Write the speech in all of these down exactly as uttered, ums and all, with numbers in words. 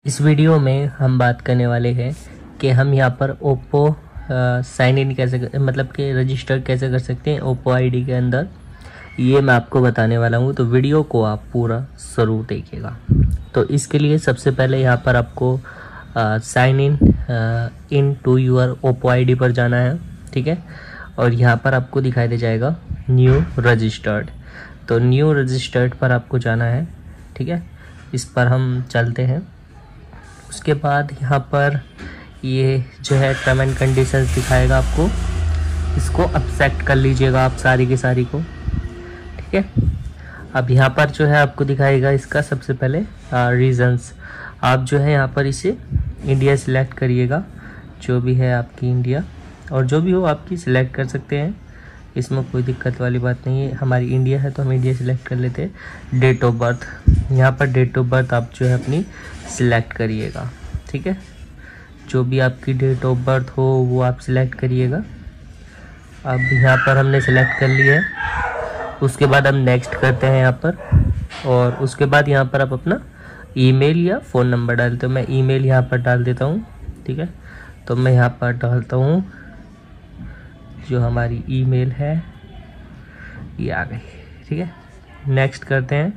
इस वीडियो में हम बात करने वाले हैं कि हम यहाँ पर ओप्पो साइन इन कैसे मतलब कि रजिस्टर कैसे कर सकते हैं ओप्पो आईडी के अंदर, ये मैं आपको बताने वाला हूँ। तो वीडियो को आप पूरा ज़रूर देखिएगा। तो इसके लिए सबसे पहले यहाँ पर आपको sign in in to your Oppo ID पर जाना है, ठीक है। और यहाँ पर आपको दिखाई दे जाएगा न्यू रजिस्टर्ड, तो न्यू रजिस्टर्ड पर आपको जाना है, ठीक है। इस पर हम चलते हैं। उसके बाद यहाँ पर ये जो है टर्म एंड कंडीशंस दिखाएगा आपको, इसको एक्सेप्ट कर लीजिएगा आप सारी की सारी को, ठीक है। अब यहाँ पर जो है आपको दिखाएगा इसका सबसे पहले रीजंस। आप जो है यहाँ पर इसे इंडिया सिलेक्ट करिएगा, जो भी है आपकी इंडिया, और जो भी हो आपकी सिलेक्ट कर सकते हैं, इसमें कोई दिक्कत वाली बात नहीं है। हमारी इंडिया है तो हम इंडिया सिलेक्ट कर लेते हैं। डेट ऑफ बर्थ, यहाँ पर डेट ऑफ बर्थ आप जो है अपनी सिलेक्ट करिएगा, ठीक है। जो भी आपकी डेट ऑफ बर्थ हो वो आप सिलेक्ट करिएगा। अब यहाँ पर हमने सिलेक्ट कर लिया है। उसके बाद हम नेक्स्ट करते हैं यहाँ पर, और उसके बाद यहाँ पर आप अपना ईमेल या फ़ोन नंबर डालते हो। मैं ईमेल यहाँ पर डाल देता हूँ, ठीक है। तो मैं यहाँ पर डालता हूँ जो हमारी ईमेल है, ये आ गई, ठीक है। नेक्स्ट करते हैं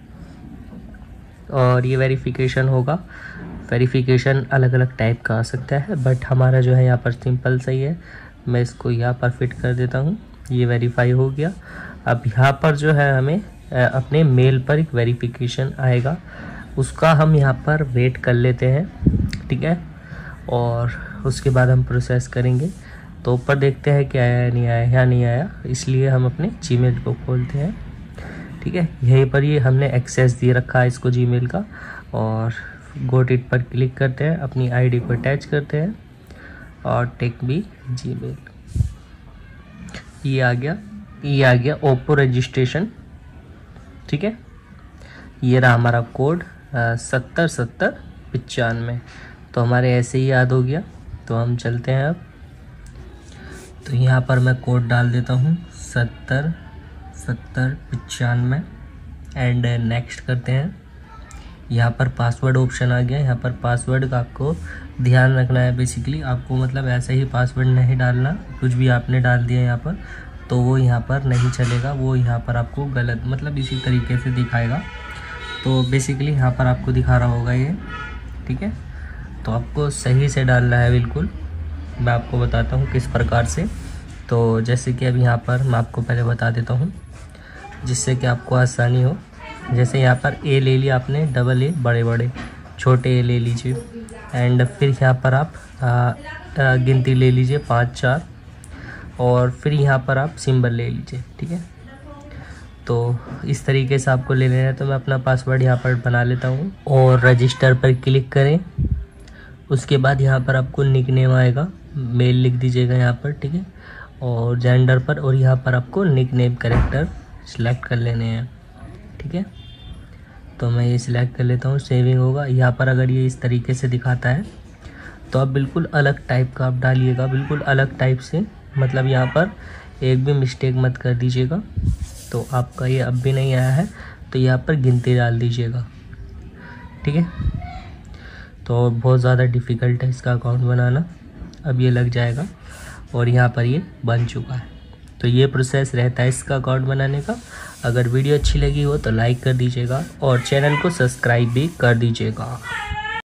और ये वेरिफिकेशन होगा। वेरिफिकेशन अलग अलग टाइप का आ सकता है, बट हमारा जो है यहाँ पर सिंपल सही है। मैं इसको यहाँ पर फिट कर देता हूँ, ये वेरीफाई हो गया। अब यहाँ पर जो है हमें अपने मेल पर एक वेरिफिकेशन आएगा, उसका हम यहाँ पर वेट कर लेते हैं, ठीक है। और उसके बाद हम प्रोसेस करेंगे। तो ऊपर देखते हैं क्या आया नहीं आया, या नहीं आया, इसलिए हम अपने जीमेल को खोलते हैं, ठीक है। यहीं पर ये हमने एक्सेस दे रखा है इसको जीमेल का, और गोट इट पर क्लिक करते हैं, अपनी आईडी को अटैच करते हैं और टेक बी जीमेल। ये आ गया, ये आ गया ओप्पो रजिस्ट्रेशन, ठीक है। ये रहा हमारा कोड सत्तर सत्तर पचानवे। तो हमारे ऐसे ही याद हो गया। तो हम चलते हैं अब। तो यहाँ पर मैं कोड डाल देता हूँ सत्तर सत्तर पचानवे एंड नेक्स्ट करते हैं। यहाँ पर पासवर्ड ऑप्शन आ गया। यहाँ पर पासवर्ड का आपको ध्यान रखना है। बेसिकली आपको मतलब ऐसे ही पासवर्ड नहीं डालना, कुछ भी आपने डाल दिया यहाँ पर तो वो यहाँ पर नहीं चलेगा, वो यहाँ पर आपको गलत मतलब इसी तरीके से दिखाएगा। तो बेसिकली यहाँ पर आपको दिखा रहा होगा ये, ठीक है। तो आपको सही से डालना है बिल्कुल। मैं आपको बताता हूँ किस प्रकार से। तो जैसे कि अब यहाँ पर मैं आपको पहले बता देता हूँ जिससे कि आपको आसानी हो। जैसे यहाँ पर ए ले लिया आपने, डबल ए बड़े बड़े, छोटे ए ले लीजिए, एंड फिर यहाँ पर आप आ, आ, गिनती ले लीजिए पाँच चार, और फिर यहाँ पर आप सिंबल ले लीजिए, ठीक है। तो इस तरीके से आपको ले लेना है। तो मैं अपना पासवर्ड यहाँ पर बना लेता हूँ और रजिस्टर पर क्लिक करें। उसके बाद यहाँ पर आपको निकनेम आएगा, मेल लिख दीजिएगा यहाँ पर, ठीक है। और जेंडर पर, और यहाँ पर आपको निकनेम कैरेक्टर सिलेक्ट कर लेने हैं, ठीक है। तो मैं ये सिलेक्ट कर लेता हूँ, सेविंग होगा। यहाँ पर अगर ये इस तरीके से दिखाता है तो आप बिल्कुल अलग टाइप का आप डालिएगा, बिल्कुल अलग टाइप से, मतलब यहाँ पर एक भी मिस्टेक मत कर दीजिएगा। तो आपका ये अब भी नहीं आया है तो यहाँ पर गिनती डाल दीजिएगा, ठीक है। तो बहुत ज़्यादा डिफ़िकल्ट है इसका अकाउंट बनाना। अब ये लग जाएगा और यहाँ पर ये बन चुका है। तो ये प्रोसेस रहता है इसका अकाउंट बनाने का। अगर वीडियो अच्छी लगी हो तो लाइक कर दीजिएगा और चैनल को सब्सक्राइब भी कर दीजिएगा।